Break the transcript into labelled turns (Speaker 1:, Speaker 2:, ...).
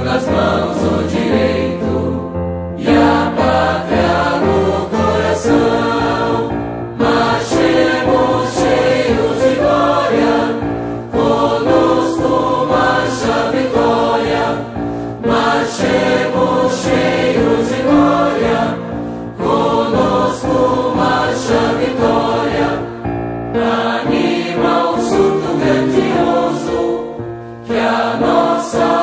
Speaker 1: nas mãos o direito e a pátria no coração. Marchemos cheios de glória, conosco marcha a vitória. Marchemos cheios de glória, conosco marcha a vitória. Anima o surto grandioso que a nossa